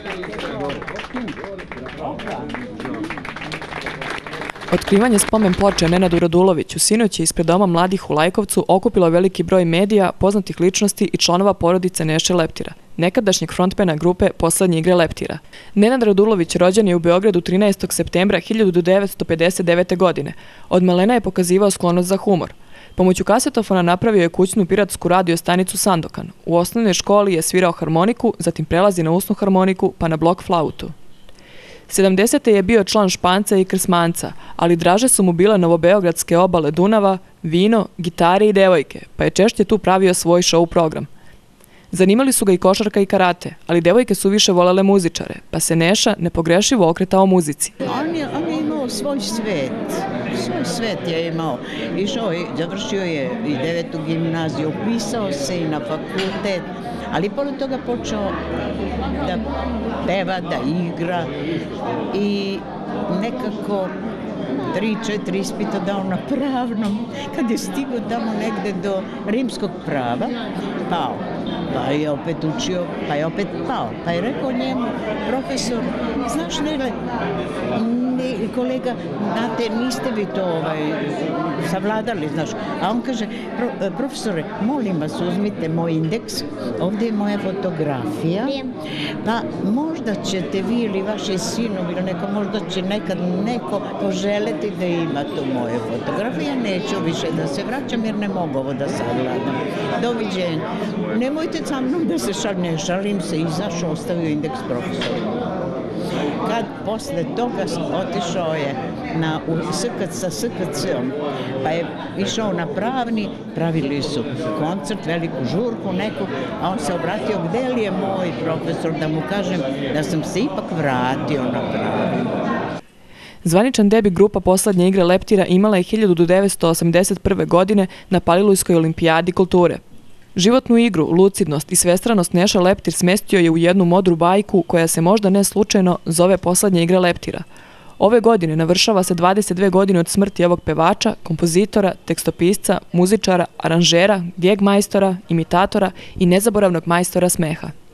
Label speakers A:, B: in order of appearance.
A: Otkrivanje spomen ploče Nenadu Raduloviću sinoć je ispred Doma mladih u Lajkovcu okupilo veliki broj medija, poznatih ličnosti i članova porodice Neše Leptira, nekadašnjeg frontmena grupe Poslednje igre Leptira. Nenad Radulović rođen je u Beogradu 13. septembra 1959. godine. Od malena je pokazivao sklonost za humor. Pomoću kasetofona napravio je kućnu piratsku radio stanicu Sandokan. U osnovnoj školi je svirao harmoniku, zatim prelazi na usnu harmoniku pa na blok flautu. 70. je bio član Španca i Krsmanca, ali draže su mu bile novobeogradske obale Dunava, vino, gitare i devojke, pa je češće tu pravio svoj show program. Zanimali su ga i košarka i karate, ali devojke su više volele muzičare, pa se Neša nepogrešivo okretao muzici.
B: On je imao svoj svet je imao. Išao je, završio je i 9. gimnaziju, upisao se i na fakultet, ali pored toga počeo da peva, da igra i nekako 3-4 ispita dao na pravnom. Kad je stigao tamo negde do rimskog prava, pao. Pa je opet učio, pa je opet pao. Pa je rekao njemu, profesor, znaš Nele, kolega, znate, niste vi to savladali, znaš. A on kaže, profesore, molim vas, uzmite moj indeks, ovdje je moja fotografija, pa možda ćete vi ili vaši sinovi ili neko, možda će nekad neko poželeti da ima tu moje fotografije. Ja neću više da se vraćam jer ne mogu ovo da savladam. Doviđenja. Nemojte sa mnom da se ne šalim se, izašao, ostavio indeks profesoru. Kad posle toga otišao je sa SKC-om, pa je išao na pravni, pravili su koncert, veliku žurku neku, a on se obratio gde li je moj profesor, da mu kažem da sam se ipak vratio na pravni.
A: Zvaničan debi grupa Poslednje igre Leptira imala je 1981. godine na Palilujskoj olimpijadi kulture. Životnu igru, lucidnost i svestranost Neša Leptir smestio je u jednu modru bajku koja se možda ne slučajno zove Poslednje igre Leptira. Ove godine navršava se 22 godine od smrti ovog pevača, kompozitora, tekstopisca, muzičara, aranžera, geg majstora, imitatora i nezaboravnog majstora smeha.